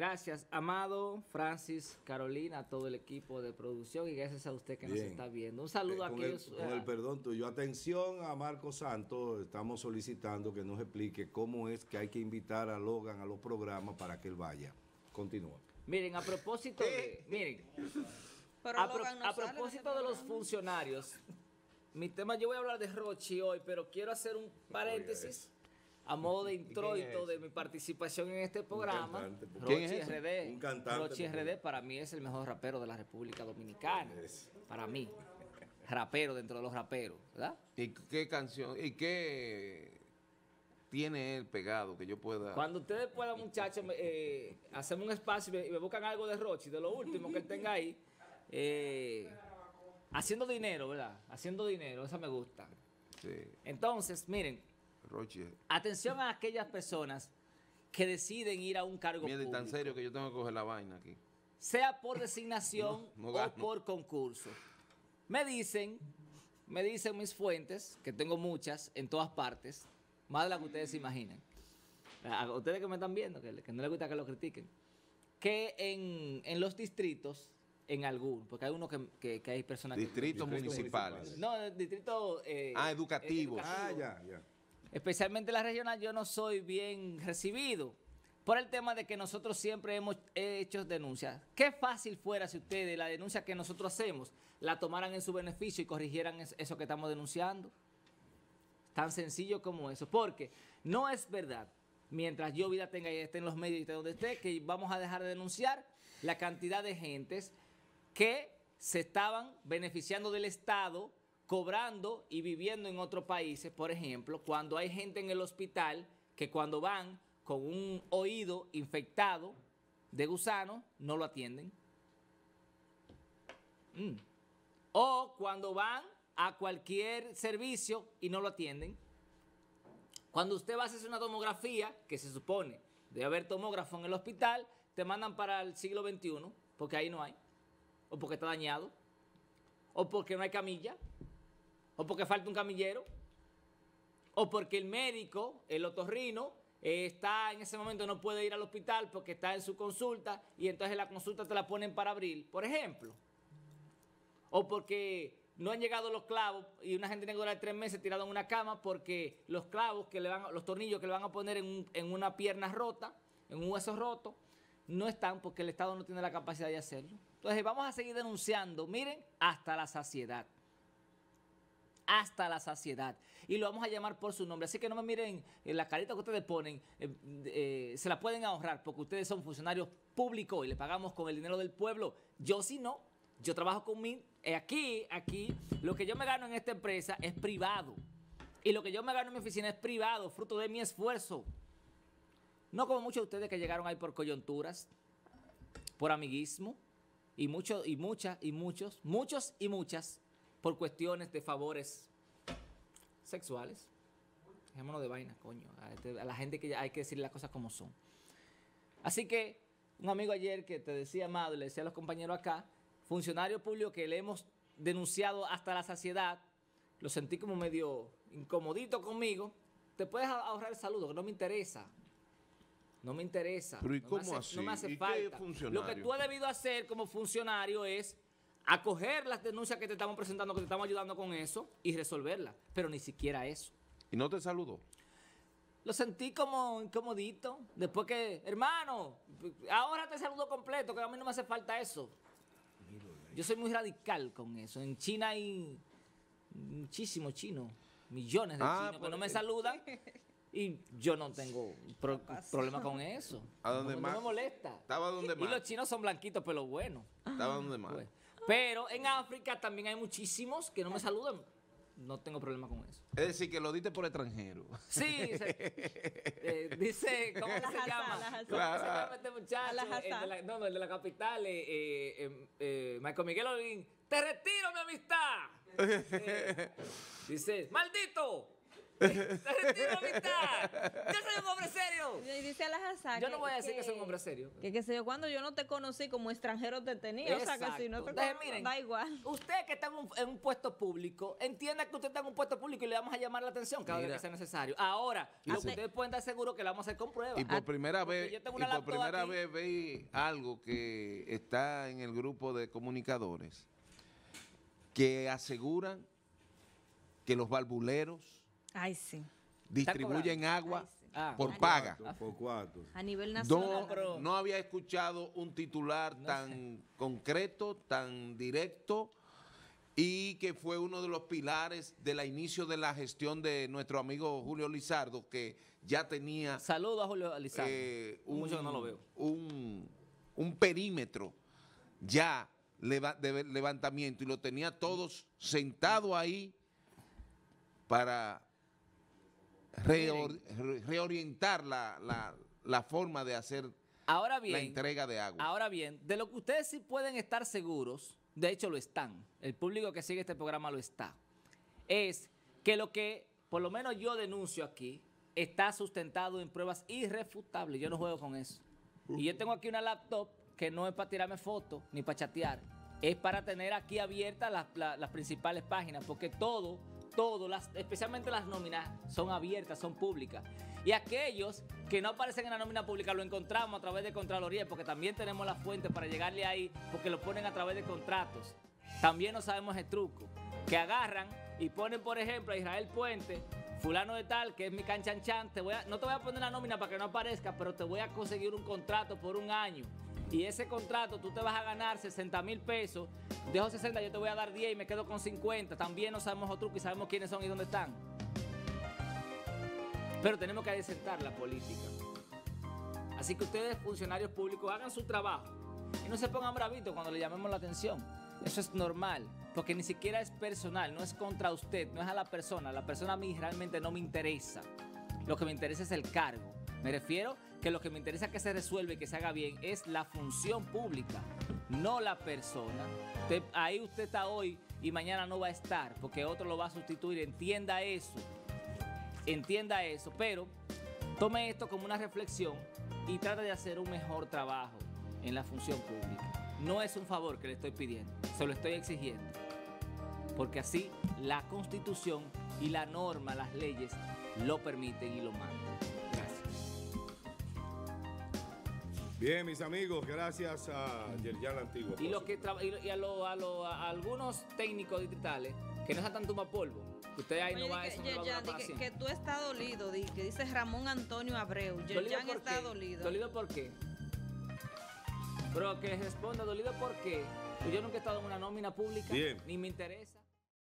Gracias, Amado, Francis, Carolina, a todo el equipo de producción y gracias a usted que nos está viendo. Un saludo a aquellos... Con el perdón tuyo. Atención a Marco Santos, estamos solicitando que nos explique cómo es que hay que invitar a Logan a los programas para que él vaya. Continúa. Miren, a propósito de... Miren, a propósito de los funcionarios, mi tema, yo voy a hablar de Rochi hoy, pero quiero hacer un paréntesis a modo de introito de mi participación en este programa. Rochi RD. Un cantante. Rochi RD para mí es el mejor rapero de la República Dominicana. Para mí. Rapero dentro de los raperos, ¿verdad? ¿Y qué canción? ¿Y qué tiene él pegado que yo pueda...? Cuando ustedes puedan, muchachos, hacemos un espacio y me buscan algo de Rochi, de lo último que él tenga ahí. Haciendo dinero, ¿verdad? Haciendo dinero, esa me gusta. Sí. Entonces, miren, Rochi. atención a aquellas personas que deciden ir a un cargo Mira, público. tan serio que yo tengo que coger la vaina aquí. Sea por designación No o gano. por concurso. Me dicen mis fuentes, que tengo muchas en todas partes, más de las que ustedes se imaginan. A ustedes que me están viendo, que no les gusta que lo critiquen, que en los distritos, en algunos, porque hay uno que hay personas Distritos municipales. No, distrito... Educativos. Ya. Especialmente la regional, yo no soy bien recibido por el tema de que nosotros siempre hemos hecho denuncias. Qué fácil fuera si ustedes la denuncia que nosotros hacemos la tomaran en su beneficio y corrigieran eso que estamos denunciando. Tan sencillo como eso. Porque no es verdad, mientras yo vida tenga y esté en los medios y esté donde esté, que vamos a dejar de denunciar la cantidad de gentes que se estaban beneficiando del Estado, cobrando y viviendo en otros países. Por ejemplo, cuando hay gente en el hospital que cuando van con un oído infectado de gusano, no lo atienden. O cuando van a cualquier servicio y no lo atienden. Cuando usted va a hacer una tomografía, que se supone debe haber tomógrafo en el hospital, te mandan para el siglo XXI, porque ahí no hay. O porque está dañado. O porque no hay camilla. O porque falta un camillero, o porque el médico, el otorrino, está en ese momento, no puede ir al hospital porque está en su consulta y entonces la consulta te la ponen para abril, por ejemplo. O porque no han llegado los clavos y una gente tiene que durar 3 meses tirado en una cama porque los clavos, los tornillos que le van a poner en una pierna rota, en un hueso roto, no están porque el Estado no tiene la capacidad de hacerlo. Entonces vamos a seguir denunciando, miren, hasta la saciedad. Hasta la saciedad. Y lo vamos a llamar por su nombre. Así que no me miren la carita que ustedes ponen, se la pueden ahorrar porque ustedes son funcionarios públicos y le pagamos con el dinero del pueblo. Yo sí no. Yo trabajo con mí. Aquí, lo que yo me gano en esta empresa es privado. Y lo que yo me gano en mi oficina es privado, fruto de mi esfuerzo. No como muchos de ustedes que llegaron ahí por coyunturas, por amiguismo, y muchos por cuestiones de favores sexuales. Dejémonos de vaina, coño. A la gente que hay que decirle las cosas como son. Así que, un amigo ayer que te decía, Amado, y le decía a los compañeros acá, funcionario público que le hemos denunciado hasta la saciedad, lo sentí como medio incomodito conmigo. Te puedes ahorrar el saludo, que no me interesa. No me interesa. Pero ¿y cómo así? No me hace ¿Y qué falta. funcionario? Lo que tú has debido hacer como funcionario es acoger las denuncias que te estamos presentando, que te estamos ayudando con eso y resolverlas. Pero ni siquiera eso. ¿Y no te saludó? Lo sentí como incomodito. Después que, hermano, ahora te saludo completo, que a mí no me hace falta eso. Yo soy muy radical con eso. En China hay muchísimos chinos, millones de chinos que no me saludan. Y yo no tengo problema con eso. ¿A dónde más? No me molesta. ¿Estaba donde más? Y los chinos son blanquitos, pero bueno. ¿Estaba donde más? Pues. Pero en África también hay muchísimos que no me saludan. No tengo problema con eso. Es decir, que lo diste por extranjero. Sí, dice, ¿cómo se llama? ¿Cómo se llama este muchacho? El de la capital, Michael Miguel Olguín. ¡Te retiro, mi amistad! Dice, ¡maldito! ¡Te retiro amistad! ¡Yo soy un hombre serio! Y dice Alhazá Yo no voy a decir que soy un hombre serio. Que sé yo, cuando yo no te conocí como extranjero te tenía. O sea, que si no te Entonces, conozco, miren, da igual. Usted que está en un puesto público, entienda que usted está en un puesto público y le vamos a llamar la atención cada vez que sea necesario. Ahora, lo que ustedes pueden estar seguros que lo vamos a hacer con pruebas. Y por primera vez, yo tengo una laptop aquí. veí algo que está en el grupo de comunicadores que aseguran que los valvuleros Ay, sí. distribuyen agua Ay, sí. por paga. Por cuartos. A nivel nacional. No había escuchado un titular tan concreto, tan directo, y que fue uno de los pilares del inicio de la gestión de nuestro amigo Julio Lizardo, que ya tenía Saludos a Julio Lizardo. Mucho que no lo veo. un perímetro ya de levantamiento, y lo tenía todos sentados ahí para reorientar la forma de hacer Ahora bien, la entrega de agua. Ahora bien, de lo que ustedes sí pueden estar seguros, de hecho lo están, el público que sigue este programa lo está, es que lo que por lo menos yo denuncio aquí está sustentado en pruebas irrefutables. Yo no juego con eso. Y yo tengo aquí una laptop que no es para tirarme fotos ni para chatear, es para tener aquí abiertas las principales páginas, porque todo, especialmente las nóminas, son abiertas, son públicas. Y aquellos que no aparecen en la nómina pública lo encontramos a través de Contraloría, porque también tenemos la fuente para llegarle ahí, porque lo ponen a través de contratos. También no sabemos el truco, que agarran y ponen, por ejemplo, a Israel Puente, fulano de tal, que es mi canchanchan, no te voy a poner la nómina para que no aparezca, pero te voy a conseguir un contrato por un año. Y ese contrato tú te vas a ganar 60,000 pesos, dejo 60, yo te voy a dar 10 y me quedo con 50. También no sabemos el truco y sabemos quiénes son y dónde están. Pero tenemos que adecentar la política. Así que ustedes, funcionarios públicos, hagan su trabajo y no se pongan bravitos cuando le llamemos la atención. Eso es normal, porque ni siquiera es personal, no es contra usted, no es a la persona. La persona a mí realmente no me interesa. Lo que me interesa es el cargo. Me refiero que lo que me interesa que se resuelva y que se haga bien es la función pública, no la persona. Ahí usted está hoy y mañana no va a estar, porque otro lo va a sustituir. Entienda eso, pero tome esto como una reflexión y trate de hacer un mejor trabajo en la función pública. No es un favor que le estoy pidiendo, se lo estoy exigiendo, porque así la Constitución y la norma, las leyes, lo permiten y lo mandan. Gracias. Bien, mis amigos, gracias a Yerjan Antigua. Y a algunos técnicos distritales que no sean tan tumapolvo. Usted ahí. Oye, no va a eso. Que tú estás dolido, que dice Ramón Antonio Abreu. Yerjan está dolido. ¿Dolido por qué? Pero que responda, ¿dolido por qué? Pues yo nunca he estado en una nómina pública. Bien. Ni me interesa.